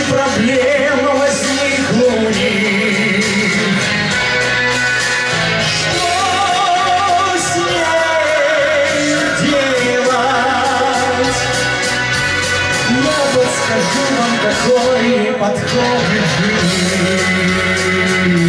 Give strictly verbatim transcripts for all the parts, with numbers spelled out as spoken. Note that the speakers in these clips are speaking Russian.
проблема возникла у них. Что с ней делать? Я подскажу вам, какой подходит жизнь.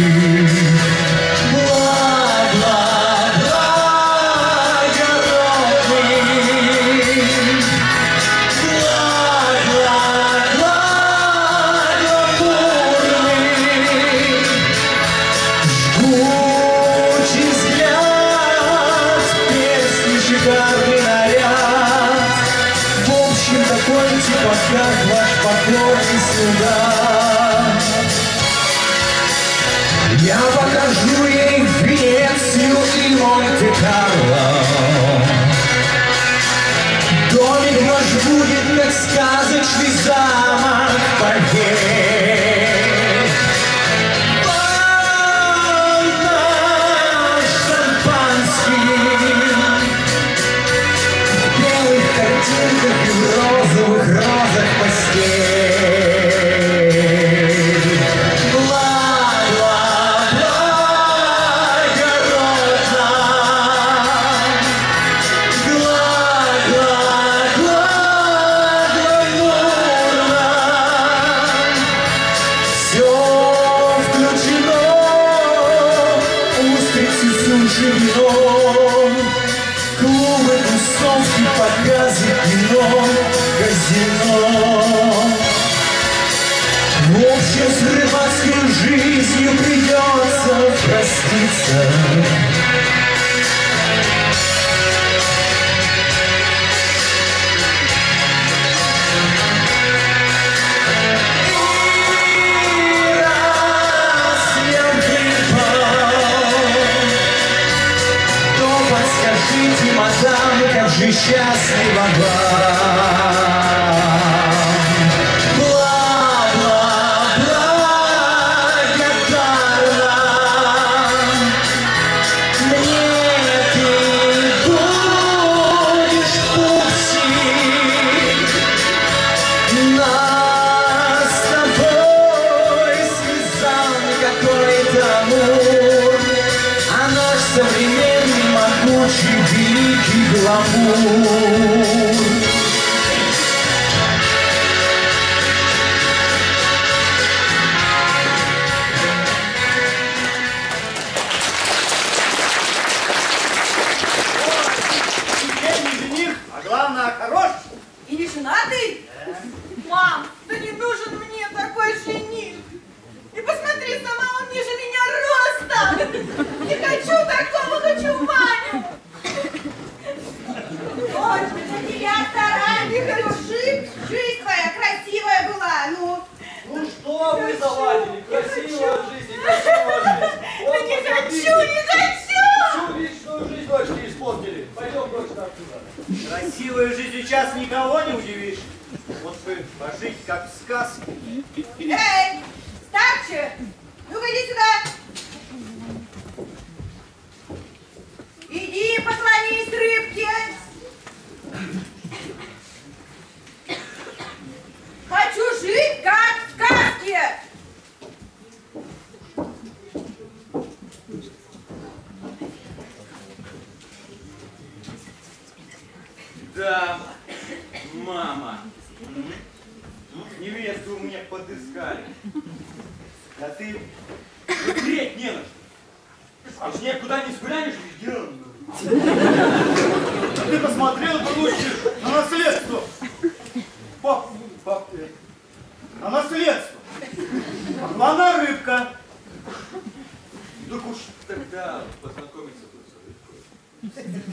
Как ваш покорный слуга. Я покажу ей Венецию и Монте-Карло. Домик ваш будет, как сказочный замок, поверь. Наш шампанский в белых картинках и в розовых розах постель. Клубы, тусовки, показы, кино, казино. В общем, с рыбацкой жизнью придется проститься. Скажите, мадам, как же счастлива вам. Бла-бла-бла, благодарна. Мне ты будешь пустить. Нас с тобой связал какой-то амур, а наш современный могучий великий гламур. А главное, хорош. И не женатый? Мам, да не нужен мне такой жених. И посмотри, сама он ниже меня ростом. Не хочу такого, хочу Ваню. Дочка, за тебя стараюсь. Жизнь, жизнь твоя красивая была, ну. Ну что вы заладили? Красивая жизнь, красивая жизнь. Да не хочу, не хочу. Всю личную жизнь дочки испортили. Пойдем, дочка, отсюда. Красивой жизнью сейчас никого не удивишь. Вот бы пожить, как в сказке. Эй, старче, ну-ка иди сюда. Иди, поклонись рыбке. Хочу жить, как в сказке. Да, мама. Невесту у меня подыскали. Да ты греть не на что. А с ней куда не сглянешь, где? А ты посмотрел, получишь на наследство. Пап, пап, на наследство. Она рыбка. Так уж тогда познакомиться тут с рыбкой.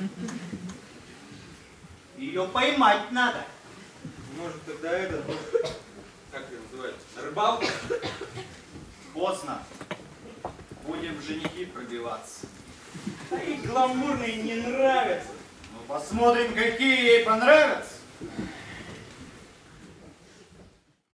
Ее поймать надо. Может тогда этот, как ее называют, рыбалка? Поздно. Будем в женихи пробиваться. А ей гламурные не нравятся. Ну посмотрим, какие ей понравятся.